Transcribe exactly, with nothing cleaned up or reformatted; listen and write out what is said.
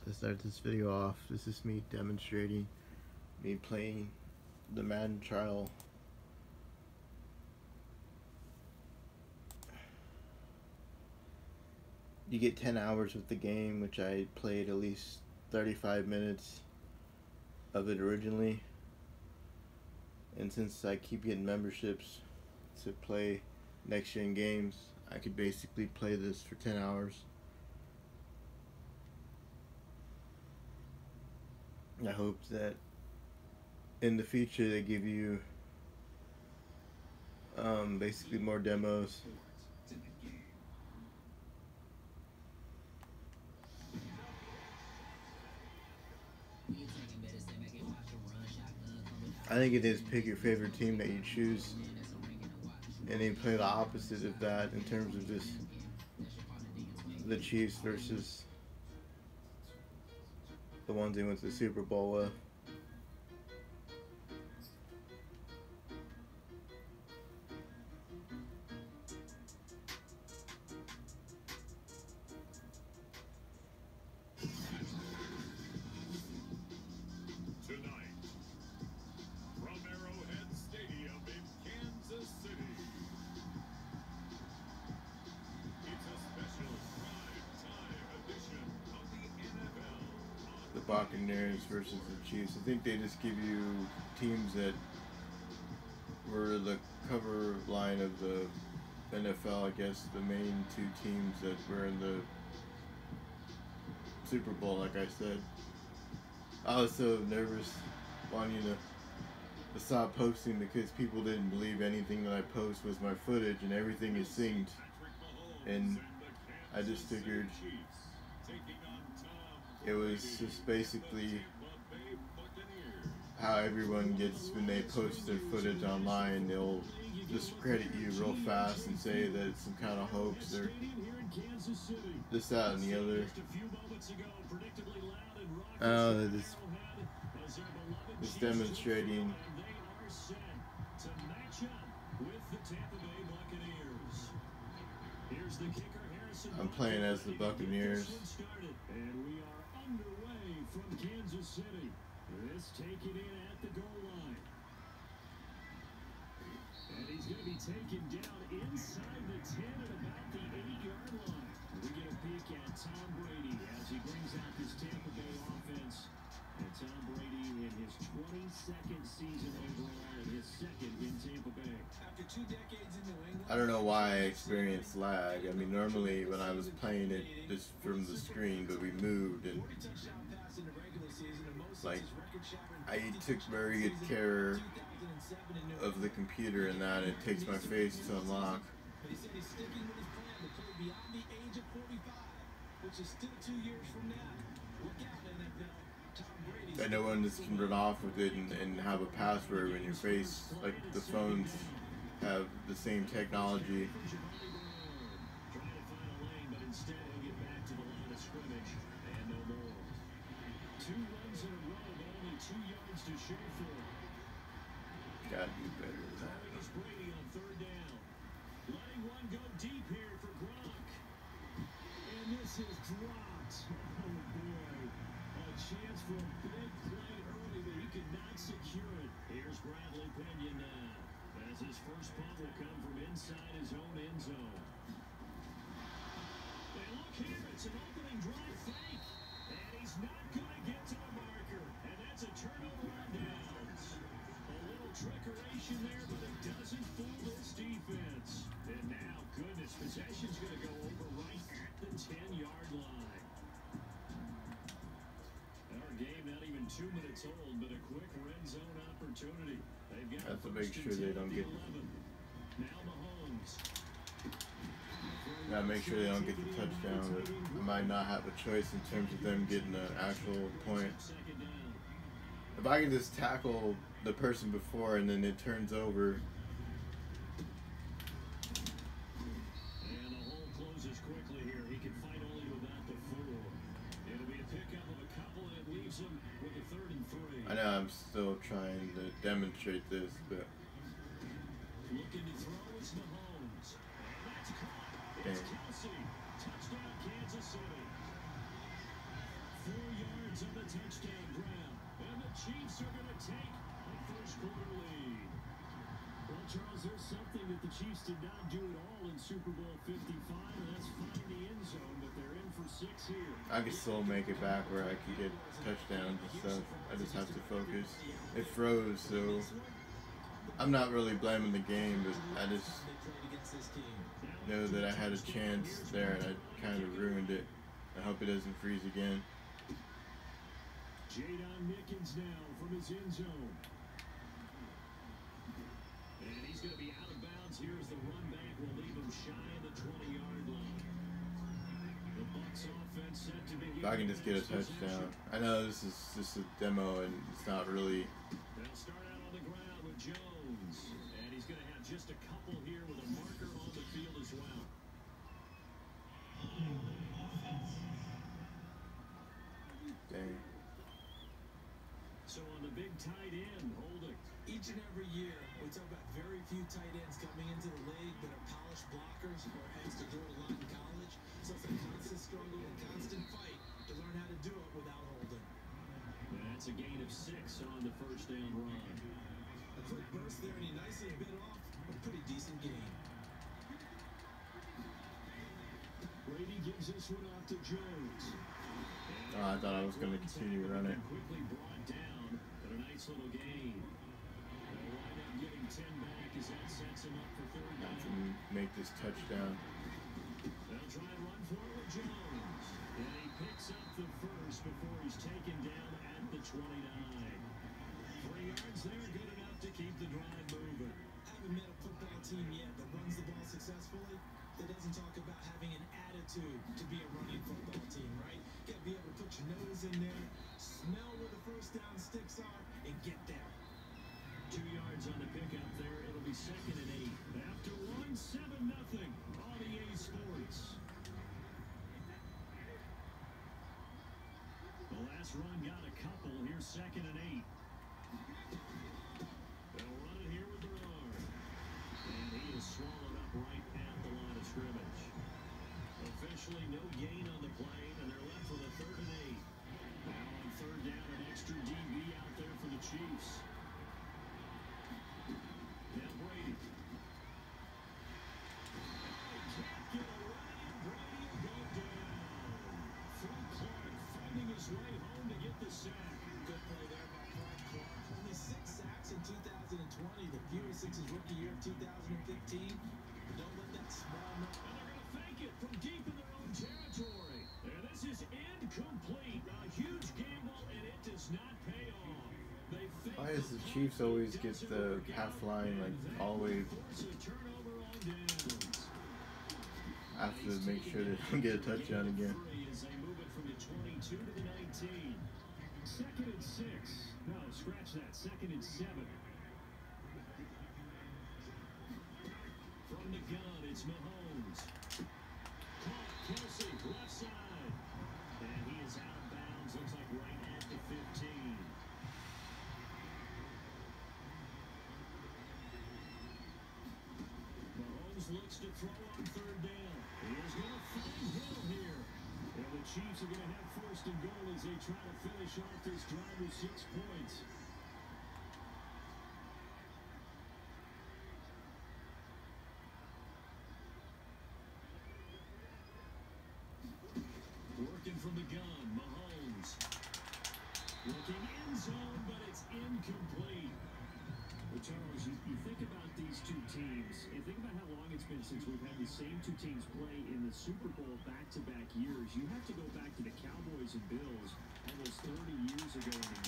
To start this video off, this is me demonstrating me playing the Madden trial. You get ten hours with the game, which I played at least thirty-five minutes of it originally. And since I keep getting memberships to play next gen games, I could basically play this for ten hours. I hope that in the future they give you um, basically more demos. I think it is pick your favorite team that you choose and then play the opposite of that in terms of just the Chiefs versus the ones they went to the Super Bowl with. Tonight, from Arrowhead Stadium in Kansas City, it's a special prime-time edition of the N F L. The Buccaneers versus the Chiefs. I think they just give you teams that were the cover line of the N F L, I guess, the main two teams that were in the Super Bowl, like I said. I was so nervous wanting to, to stop posting because people didn't believe anything that I post was my footage and everything is synced. And I just figured it was just basically how everyone gets when they post their footage online. They'll discredit you real fast and say that it's some kind of hoax or this, that, and the other. Uh, this, this demonstrating I'm playing as the Buccaneers. And we are underway from Kansas City. Let's take it in at the goal line. And he's going to be taken down inside the ten at about the eight-yard line. We get a peek at Tom Brady as he brings out this Tampa Bay offense. And Tom Brady in his twenty-second season overall and his second in Tampa Bay. After two decades in New England, I don't know why I experienced lag. I mean, normally when I was playing it just from the screen, but we moved and like I took very good care of the computer and that it takes my face to unlock. I know one just can run off with it and, and have a password when your face, like the phones have the same technology. Gotta do better than that. Brady on third down. Letting one go deep here for Gronk. And this is dropped. Oh boy. A chance for a big play early, but he could not secure it. Here's Bradley Pinion now. As his first punt will come from inside his own end zone. And look here, it's an opening drive fake. And he's not going to get to the marker. And that's a turnover on downs. A little trickeration there, but it doesn't fool this defense. And now, goodness, possession's going to go over right at the ten-yard line. Our game not even two minutes old, but a quick red zone opportunity. They've got Have to make sure they don't get. Now Mahomes. Gotta make sure they don't get the touchdown. But I might not have a choice in terms of them getting an actual point. If I can just tackle the person before and then it turns over. And the hole closes quickly here. He can fight only without the four. It'll be a pickup of a couple and it leaves him with a third and three. I know I'm still trying to demonstrate this, but looking to throw is Mahomes. That's caught. It's Kelsey. Touchdown Kansas City. Four yards. yards on the touchdown grab. And the Chiefs are going to take a first quarter lead. Well, Charles, there's something that the Chiefs did not do at all in Super Bowl fifty-five, and that's find the end zone, but they're in for six here. I could still make it back where I could get touchdowns and stuff. I just have to focus. It froze, so I'm not really blaming the game, but I just know that I had a chance there and I kind of ruined it. I hope it doesn't freeze again. Jadon Mickens now from his end zone. And he's going to be out of bounds here as the run back will leave him shy of the twenty-yard line. The Bucs offense set to begin. If I can just get a touchdown. I know this is just a demo and it's not really. They'll start out on the ground with Jones. And he's going to have just a couple here with a marker on the field as well. Dang. So on the big tight end, holding. Each and every year, we talk about very few tight ends coming into the league that are polished blockers or heads to do it a lot in college. So it's a constant struggle, a constant fight to learn how to do it without holding. That's a gain of six on the first down run. A quick burst there, and he nicely bit off a pretty decent gain. Brady gives this one off to Jones. Oh, I thought I was going to continue running. Quickly brought down, but a nice little gain. They'll wind up getting ten back as that sets him up for third I down. can make this touchdown. They'll try and run for it with Jones. And he picks up the first before he's taken down at the twenty-nine. Three yards there, good enough to keep the drive moving. I haven't met a football team yet that runs the ball successfully that doesn't talk about having an attitude to be a running football team, right? You got to be able to put your nose in there, smell where the first down sticks are, and get there. Two yards on the pickup there. It'll be second and eight. After one, seven nothing on E A Sports. The last run got a couple. Here's second and eight. They'll run it here with Bernard. And he is swallowed up right at the line of scrimmage. Officially no gain on the play, and they're left with a third and eight. Now on third down, an extra D B out there for the Chiefs. Now Brady. Can't get away. Brady will go down. Frank Clark finding his way home to get the sack. Good play there by Frank Clark. Only six sacks in two thousand twenty. The fewest since his rookie year of two thousand fifteen. Don't let that small number. And they're going to fake it from deep in their own territory. And this is incomplete. A huge gamble, and it does not pay off. They fake. Why does the Chiefs always get the half line like all the way? Force a turnover on downs. I have to make sure they don't get a touchdown again. As they move it from the twenty-two to the nineteen. Second and six. No, scratch that. Second and seven. From the gun, it's Mahomes. Caught Kelsey, left side. And he is out of bounds. Looks like right at the fifteen. Mahomes looks to throw on third down. He is going to find Hill here. And the Chiefs are going to have first and goal as they try to finish off this drive with six points. Working from the gun, Mahomes. Looking end zone, but it's incomplete. Well, Charles, you, you think about these two teams, you think about how long it's been since we've had the same two teams play in the Super Bowl back-to-back years. You have to go back to the Cowboys and Bills almost thirty years ago in the